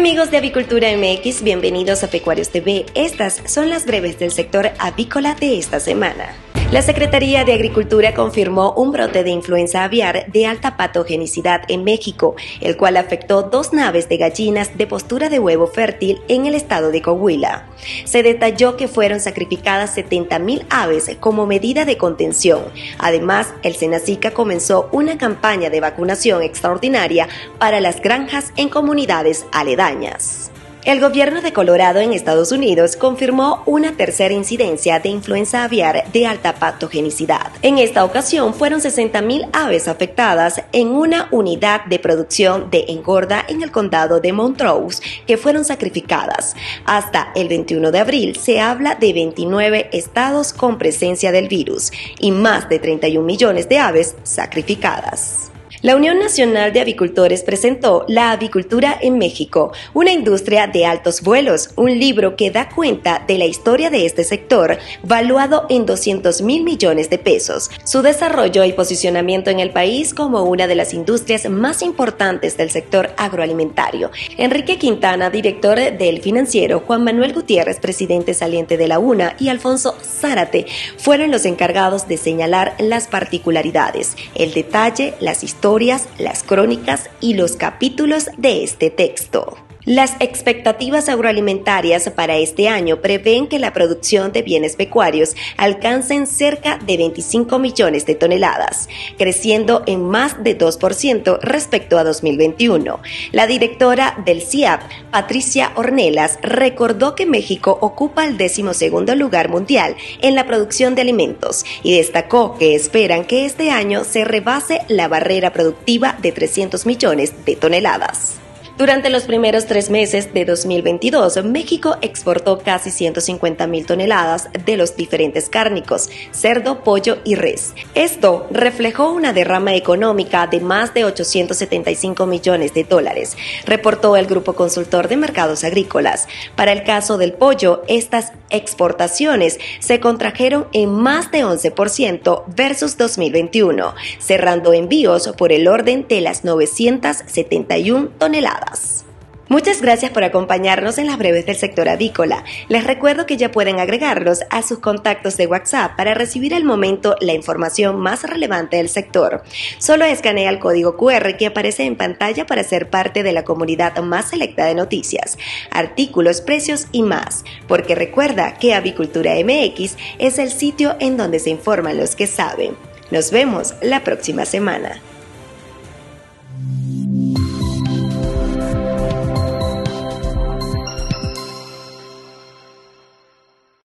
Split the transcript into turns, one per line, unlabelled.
amigos de Avicultura MX, bienvenidos a Pecuarios TV. Estas son las breves del sector avícola de esta semana. La Secretaría de Agricultura confirmó un brote de influenza aviar de alta patogenicidad en México, el cual afectó 2 naves de gallinas de postura de huevo fértil en el estado de Coahuila. Se detalló que fueron sacrificadas 70,000 aves como medida de contención. Además, el Senacica comenzó una campaña de vacunación extraordinaria para las granjas en comunidades aledañas. El gobierno de Colorado en Estados Unidos confirmó una tercera incidencia de influenza aviar de alta patogenicidad. En esta ocasión fueron 60,000 aves afectadas en una unidad de producción de engorda en el condado de Montrose que fueron sacrificadas. Hasta el 21 de abril se habla de 29 estados con presencia del virus y más de 31 millones de aves sacrificadas. La Unión Nacional de Avicultores presentó La Avicultura en México, una industria de altos vuelos, un libro que da cuenta de la historia de este sector, valuado en 200,000 millones de pesos, su desarrollo y posicionamiento en el país como una de las industrias más importantes del sector agroalimentario. Enrique Quintana, director del Financiero, Juan Manuel Gutiérrez, presidente saliente de la UNA, y Alfonso Zárate fueron los encargados de señalar las particularidades, el detalle, las historias, las crónicas y los capítulos de este texto. Las expectativas agroalimentarias para este año prevén que la producción de bienes pecuarios alcancen cerca de 25 millones de toneladas, creciendo en más de 2% respecto a 2021. La directora del CIAP, Patricia Ornelas, recordó que México ocupa el 12º lugar mundial en la producción de alimentos y destacó que esperan que este año se rebase la barrera productiva de 300 millones de toneladas. Durante los primeros 3 meses de 2022, México exportó casi 150,000 toneladas de los diferentes cárnicos, cerdo, pollo y res. Esto reflejó una derrama económica de más de 875 millones de dólares, reportó el Grupo Consultor de Mercados Agrícolas. Para el caso del pollo, estas exportaciones se contrajeron en más de 11% versus 2021, cerrando envíos por el orden de las 971 toneladas. Muchas gracias por acompañarnos en las breves del sector avícola. Les recuerdo que ya pueden agregarlos a sus contactos de WhatsApp para recibir al momento la información más relevante del sector. Solo escanea el código QR que aparece en pantalla para ser parte de la comunidad más selecta de noticias, artículos, precios y más, porque recuerda que Avicultura MX es el sitio en donde se informan los que saben. Nos vemos la próxima semana.